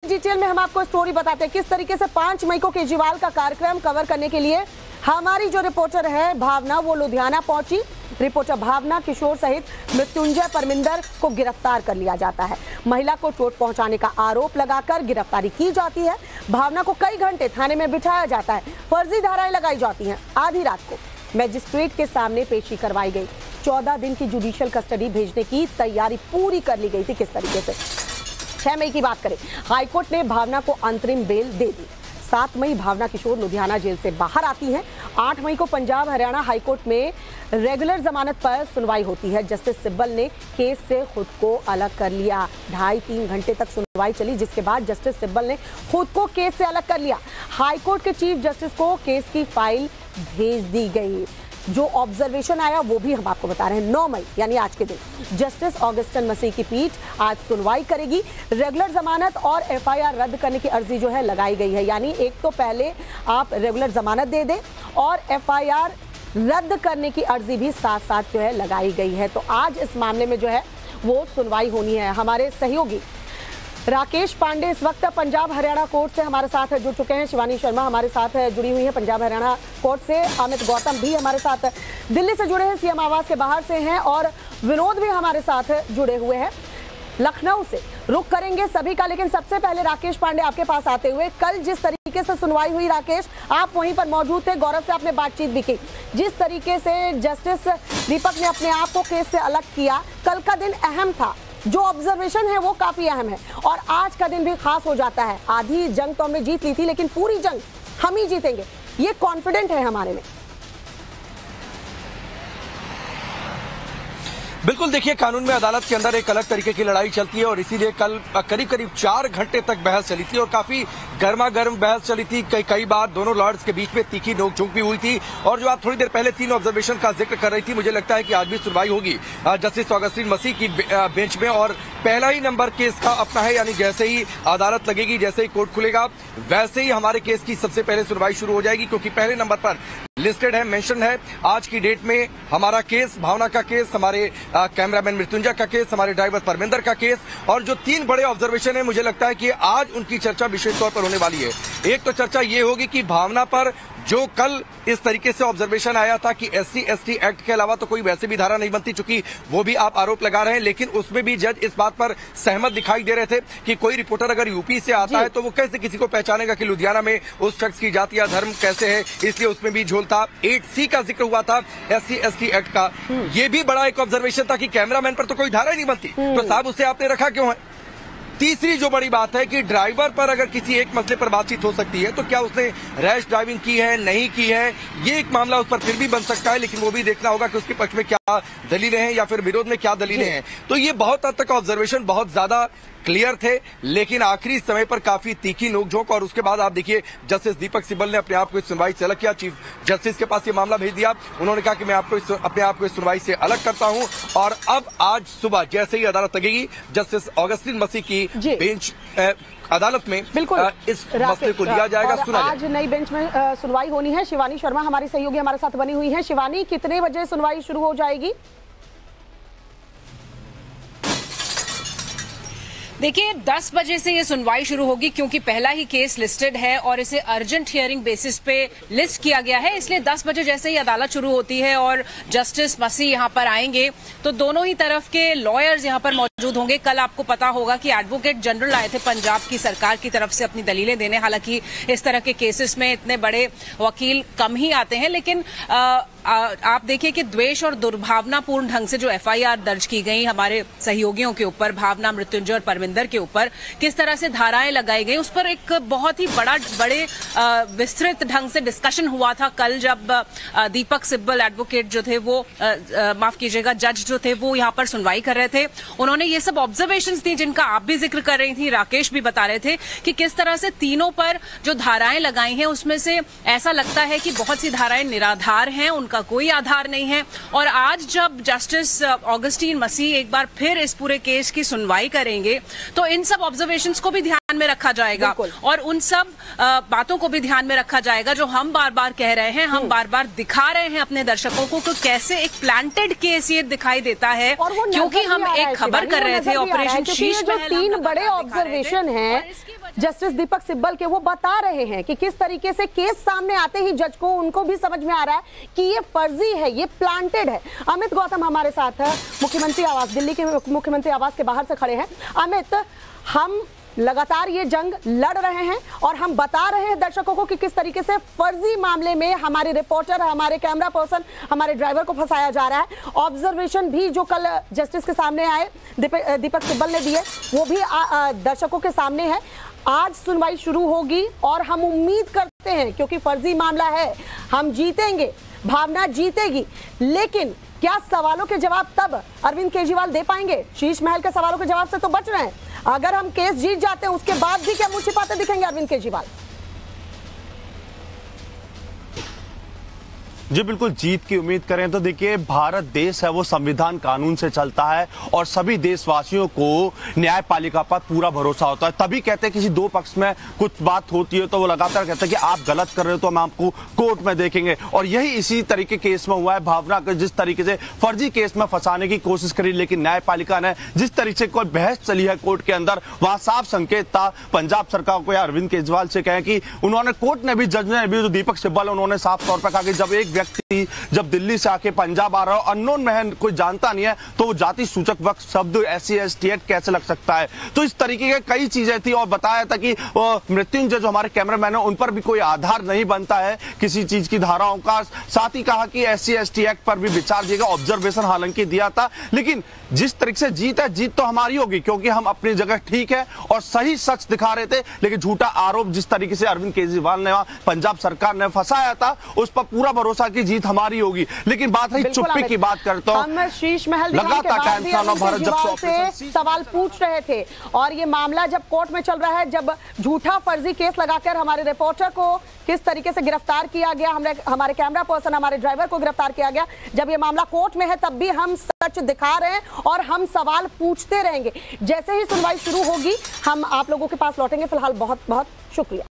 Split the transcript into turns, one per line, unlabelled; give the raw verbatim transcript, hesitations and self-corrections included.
Detail में हम आपको स्टोरी बताते हैं किस तरीके से पांच मई को केजरीवाल का कार्यक्रम कवर करने के लिए हमारी जो रिपोर्टर है भावना वो लुधियाना पहुंची। रिपोर्टर भावना किशोर सहित मृत्युंजय परमिंदर को गिरफ्तार कर लिया जाता है। महिला को चोट पहुंचाने का आरोप लगाकर गिरफ्तारी की जाती है। भावना को कई घंटे थाने में बिठाया जाता है। फर्जी धाराएं लगाई जाती हैं। आधी रात को मैजिस्ट्रेट के सामने पेशी करवाई गई। चौदह दिन की जुडिशियल कस्टडी भेजने की तैयारी पूरी कर ली गई थी। किस तरीके से छह मई की बात करें, हाईकोर्ट ने भावना को अंतरिम बेल दे दी। सात मई भावना किशोर लुधियाना जेल से बाहर आती हैं। आठ मई को पंजाब हरियाणा हाईकोर्ट में रेगुलर जमानत पर सुनवाई होती है। जस्टिस सिब्बल ने केस से खुद को अलग कर लिया। ढाई तीन घंटे तक सुनवाई चली, जिसके बाद जस्टिस सिब्बल ने खुद को केस से अलग कर लिया। हाईकोर्ट के चीफ जस्टिस को केस की फाइल भेज दी गई। जो ऑब्जर्वेशन आया वो भी हम आपको बता रहे हैं। नौ मई यानी आज के दिन जस्टिस ऑगस्टिन मसीह की पीठ आज सुनवाई करेगी। रेगुलर जमानत और एफआईआर रद्द करने की अर्जी जो है लगाई गई है। यानी एक तो पहले आप रेगुलर जमानत दे दें और एफआईआर रद्द करने की अर्जी भी साथ साथ जो है लगाई गई है। तो आज इस मामले में जो है वो सुनवाई होनी है। हमारे सहयोगी राकेश पांडे इस वक्त पंजाब हरियाणा कोर्ट से हमारे साथ जुड़ चुके हैं। शिवानी शर्मा हमारे साथ जुड़ी हुई है पंजाब हरियाणा कोर्ट से। अमित गौतम भी हमारे साथ दिल्ली से जुड़े हैं, सीएम आवास के बाहर से हैं, और विनोद भी हमारे साथ जुड़े हुए हैं लखनऊ से। रुक करेंगे सभी का, लेकिन सबसे पहले राकेश पांडे आपके पास आते हुए, कल जिस तरीके से सुनवाई हुई राकेश, आप वहीं पर मौजूद थे, गौरव से आपने बातचीत भी की। जिस तरीके से जस्टिस दीपक ने अपने आप को केस से अलग किया, कल का दिन अहम था। जो ऑब्जर्वेशन है वो काफी अहम है और आज का दिन भी खास हो जाता है। आधी जंग तो हमने जीत ली थी, लेकिन पूरी जंग हम ही जीतेंगे, ये कॉन्फिडेंट है हमारे में।
बिल्कुल, देखिए कानून में अदालत के अंदर एक अलग तरीके की लड़ाई चलती है और इसीलिए कल करीब करीब चार घंटे तक बहस चली थी और काफी गर्मा गर्म बहस चली थी। कई कई बार दोनों लॉर्ड्स के बीच में तीखी नोकझोंक भी हुई थी। और जो आप थोड़ी देर पहले तीन ऑब्जर्वेशन का जिक्र कर रही थी, मुझे लगता है कि आज भी सुनवाई होगी जस्टिस ऑगस्टिन मसीह की बेंच में। और पहला ही नंबर केस का अपना है, यानी जैसे ही अदालत लगेगी, जैसे ही कोर्ट खुलेगा, वैसे ही हमारे केस की सबसे पहले सुनवाई शुरू हो जाएगी, क्योंकि पहले नंबर पर लिस्टेड है, मेंशन है आज की डेट में हमारा केस, भावना का केस, हमारे कैमरामैन मृत्युंजय का केस, हमारे ड्राइवर परमिंदर का केस। और जो तीन बड़े ऑब्जर्वेशन है, मुझे लगता है कि आज उनकी चर्चा विशेष तौर पर होने वाली है। एक तो चर्चा ये होगी कि भावना पर जो कल इस तरीके से ऑब्जर्वेशन आया था कि एससी एसटी एक्ट के अलावा तो कोई वैसे भी धारा नहीं बनती, चूंकि वो भी आप आरोप लगा रहे हैं, लेकिन उसमें भी जज इस बात पर सहमत दिखाई दे रहे थे कि कोई रिपोर्टर अगर यूपी से आता है तो वो कैसे किसी को पहचानेगा कि लुधियाना में उस शख्स की जाति या धर्म कैसे है, इसलिए उसमें भी झोल था। एट सी का जिक्र हुआ था एससी एसटी एक्ट का, ये भी बड़ा एक ऑब्जर्वेशन था कि कैमरामैन पर तो कोई धारा ही नहीं बनती, तो साहब उसे आपने रखा क्यों है। तीसरी जो बड़ी बात है कि ड्राइवर पर अगर किसी एक मसले पर बातचीत हो सकती है तो क्या उसने रैश ड्राइविंग की है, नहीं की है, ये एक मामला उस पर फिर भी बन सकता है, लेकिन वो भी देखना होगा कि उसके पक्ष में क्या दलीलें हैं या फिर विरोध में क्या दलीलें हैं। तो ये बहुत हद तक ऑब्जर्वेशन बहुत ज्यादा क्लियर थे, लेकिन आखिरी समय पर काफी तीखी नोकझोंक। और उसके बाद आप देखिए जस्टिस दीपक सिब्बल ने अपने आप को इस सुनवाई से अलग किया। चीफ जस्टिस के पास ये मामला भेज दिया। उन्होंने कहा कि मैं आपको इस, अपने आप को इस सुनवाई से अलग करता हूं। और अब आज सुबह जैसे ही अदालत लगेगी, जस्टिस ऑगस्टिन मसीह की बेंच अदालत में
बिल्कुल
इस मसले को लिया जाएगा, सुना
आज जाएगा। नई बेंच में आ, सुनवाई होनी है। शिवानी शर्मा हमारी सहयोगी हमारे साथ बनी हुई है। शिवानी, कितने बजे सुनवाई शुरू हो जाएगी?
देखिए दस बजे से ये सुनवाई शुरू होगी, क्योंकि पहला ही केस लिस्टेड है और इसे अर्जेंट हियरिंग बेसिस पे लिस्ट किया गया है। इसलिए दस बजे जैसे ही अदालत शुरू होती है और जस्टिस मसीह यहाँ पर आएंगे तो दोनों ही तरफ के लॉयर्स यहाँ पर मौजूद होंगे। कल आपको पता होगा कि एडवोकेट जनरल आए थे पंजाब की सरकार की तरफ से अपनी दलीलें देने। हालांकि इस तरह के केसेस में इतने बड़े वकील कम ही आते हैं, लेकिन आ, आ, आप देखिए कि द्वेष और दुर्भावनापूर्ण ढंग से जो एफआईआर दर्ज की गई हमारे सहयोगियों के ऊपर, भावना, मृत्युंजय और परमिंदर के ऊपर, किस तरह से धाराएं लगाई गई, उस पर एक बहुत ही बड़ा बड़े विस्तृत ढंग से डिस्कशन हुआ था कल, जब आ, दीपक सिब्बल एडवोकेट जो थे वो आ, आ, माफ कीजिएगा जज जो थे वो यहाँ पर सुनवाई कर रहे थे। उन्होंने ये सब ऑब्जर्वेशंस दी जिनका आप भी जिक्र कर रही थी, राकेश भी बता रहे थे कि किस तरह से तीनों पर जो धाराएं लगाई हैं उसमें से ऐसा लगता है कि बहुत सी धाराएं निराधार हैं, उनका कोई आधार नहीं है। और आज जब जस्टिस ऑगस्टिन मसीह एक बार फिर इस पूरे केस की सुनवाई करेंगे तो इन सब ऑब्जर्वेशंस को भी ध्यान में रखा जाएगा और उन सब आ, बातों को भी ध्यान में रखा जाएगा जो हम बार बार कह रहे हैं, हम बार बार दिखा रहे हैं अपने दर्शकों को कि कैसे एक प्लांटेड केस ये दिखाई देता है। क्योंकि हम एक खबर कर रहे थे ऑपरेशन शीश महल,
तीन बड़े ऑब्जर्वेशन हैं जस्टिस दीपक सिब्बल के, वो बता रहे हैं कि किस तरीके से केस सामने आते ही जज को उनको भी समझ में आ रहा है कि ये फर्जी है, ये प्लांटेड है। अमित गौतम हमारे साथ है, मुख्यमंत्री आवास, दिल्ली के मुख्यमंत्री आवास के बाहर से खड़े हैं। अमित, हम लगातार ये जंग लड़ रहे हैं और हम बता रहे हैं दर्शकों को कि किस तरीके से फर्जी मामले में हमारे रिपोर्टर, हमारे कैमरा पर्सन, हमारे ड्राइवर को फंसाया जा रहा है। ऑब्जर्वेशन भी जो कल जस्टिस के सामने आए, दीपक सिब्बल ने दिए, वो भी दर्शकों के सामने है। आज सुनवाई शुरू होगी और हम उम्मीद करते हैं, क्योंकि फर्जी मामला है, हम जीतेंगे, भावना जीतेगी। लेकिन क्या सवालों के जवाब तब अरविंद केजरीवाल दे पाएंगे? शीश महल के सवालों के जवाब से तो बच रहे हैं। अगर हम केस जीत जाते हैं उसके बाद भी क्या मुंह छिपाते दिखेंगे अरविंद केजरीवाल?
जी बिल्कुल, जीत की उम्मीद करें तो देखिए, भारत देश है वो संविधान कानून से चलता है और सभी देशवासियों को न्यायपालिका पर पूरा भरोसा होता है। तभी कहते हैं किसी दो पक्ष में कुछ बात होती है तो वो लगातार कहते हैं कि आप गलत कर रहे हो तो हम आपको कोर्ट में देखेंगे। और यही इसी तरीके केस में हुआ है। भावना को जिस तरीके से फर्जी केस में फंसाने की कोशिश करी, लेकिन न्यायपालिका ने जिस तरीके से कोई बहस चली है कोर्ट के अंदर, वहां साफ संकेत था पंजाब सरकार को या अरविंद केजरीवाल से कहें कि उन्होंने, कोर्ट ने भी, जज ने भी, जो दीपक सिब्बल उन्होंने साफ तौर पर कहा कि जब एक व्यक्ति जब दिल्ली से आके पंजाब आ रहा हो, अननोन में है, कोई जानता नहीं है, तो वो जाति सूचक वक्त शब्द S C S T act कैसे लग सकता है। तो इस तरीके के कई चीजें थी और बताया था कि मृत्युंजय जो हमारे कैमरामैन है उन पर भी कोई आधार नहीं बनता है किसी चीज की धाराओं का। साथ ही कहा कि S C S T act पर भी विचार दिएगा, ऑब्जर्वेशन हालांकि दिया था। लेकिन जिस तरीके से जीत है, जीत तो हमारी होगी क्योंकि हम अपनी जगह ठीक है और सही सच दिखा रहे थे। लेकिन झूठा आरोप जिस तरीके से अरविंद केजरीवाल ने, पंजाब सरकार ने फंसाया था, उस पर पूरा भरोसा की जीत हमारी होगी। लेकिन बात है चुप्पी की बात करता हूं,
हम शीश महल लगातार से सवाल पूछ रहे थे और ये मामला जब कोर्ट में चल रहा है, जब झूठा फर्जी केस लगाकर हमारे रिपोर्टर को किस तरीके से गिरफ्तार किया गया, हमारे हमारे कैमरा पर्सन, हमारे ड्राइवर को गिरफ्तार किया गया, जब ये मामला कोर्ट में है तब भी हम सच दिखा रहे हैं और हम सवाल पूछते रहेंगे। जैसे ही सुनवाई शुरू होगी हम आप लोगों के पास लौटेंगे। फिलहाल बहुत बहुत शुक्रिया।